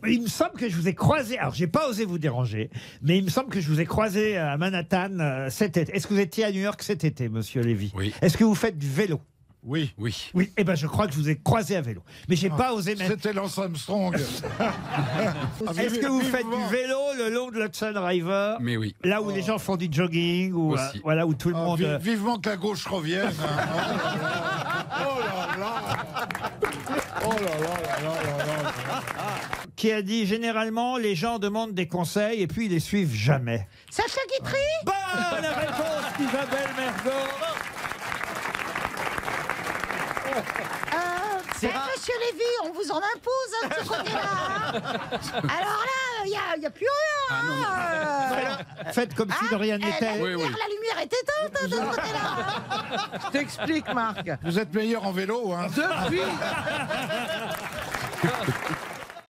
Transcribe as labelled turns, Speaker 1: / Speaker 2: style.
Speaker 1: Il me semble que je vous ai croisé, alors j'ai pas osé vous déranger, mais il me semble que je vous ai croisé à Manhattan cet été. Est-ce que vous étiez à New York cet été, monsieur Lévy?
Speaker 2: Oui.
Speaker 1: Est-ce que vous faites du vélo?
Speaker 2: Oui. Oui.
Speaker 1: Oui, eh ben je crois que je vous ai croisé à vélo. Mais j'ai pas osé mettre...
Speaker 3: C'était Lance Armstrong.
Speaker 1: Est-ce que vous faites du vélo le long de l'Hudson River?
Speaker 2: Mais oui.
Speaker 1: Là où les gens font du jogging, ou
Speaker 2: Aussi.
Speaker 1: voilà, où tout le monde...
Speaker 3: Vivement que la gauche revienne. Oh là là. Oh là là là là là là.
Speaker 1: Qui a dit généralement les gens demandent des conseils et puis ils les suivent jamais.
Speaker 4: Sacha Guitry.
Speaker 1: Bonne réponse d'Isabelle Mergo.
Speaker 4: Monsieur Lévy, on vous en impose de ce côté-là. Hein. Alors là, il n'y a plus rien. Hein.
Speaker 1: Faites comme si de rien n'était.
Speaker 4: La lumière est éteinte de ce côté-là. Hein.
Speaker 5: Je t'explique, Marc.
Speaker 3: Vous êtes meilleur en vélo, hein.
Speaker 5: Depuis